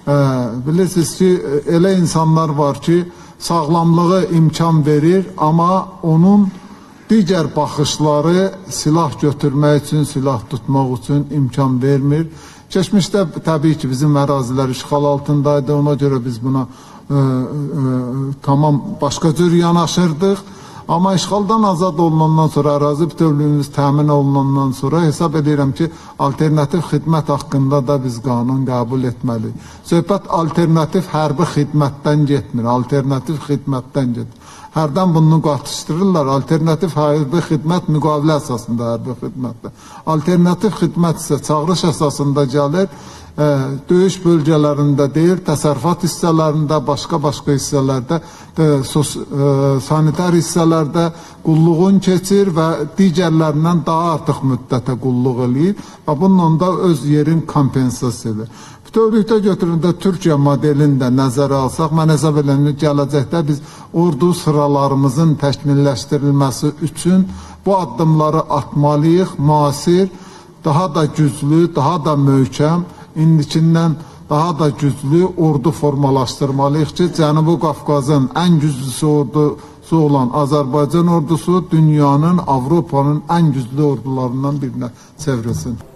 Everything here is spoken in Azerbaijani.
Bilirsiniz ki, elə insanlar var ki, sağlamlığı imkan verir, amma onun digər baxışları silah götürmək üçün, silah tutmaq üçün imkan vermir. Keçmişdə təbii ki, bizim ərazilər işğal altındaydı, ona görə biz buna tamam başqa cür yanaşırdıq. Amma işğaldan azad olunandan sonra, ərazi bütövlüyümüz təmin olunandan sonra hesab edirəm ki, alternativ xidmət haqqında da biz qanun qəbul etməliyik. Söhbət alternativ hərbi xidmətdən getmir, alternativ xidmətdən gedir. Hərdən bunu qatışdırırlar, alternativ hərbi xidmət müqavilə əsasında hərbi xidmətdir. Alternativ xidmət isə çağırış əsasında gəlir, döyüş bölgələrində deyil, təsərrüfat hissələrində, başqa hissələrdə, sanitar hissələrdə qulluğun keçir və digərlərindən daha artıq müddətə qulluq eləyir və bununla da öz yerin kompensasiya edir. Bütövlükdə götüründə Türkiyə modelini də nəzərə alsaq, mən hesab edirəm ki, gələcəkdə biz ordu sıralarımızın təkmilləşdirilməsi üçün bu addımları atmalıyıq, müasir, daha da güclü, daha da möhkəm, indikindən daha da güclü ordu formalaşdırmalıyıq ki, Cənubi Qafqazın ən güclüsü ordusu olan Azərbaycan ordusu dünyanın, Avropanın ən güclü ordularından birinə çevrilsin.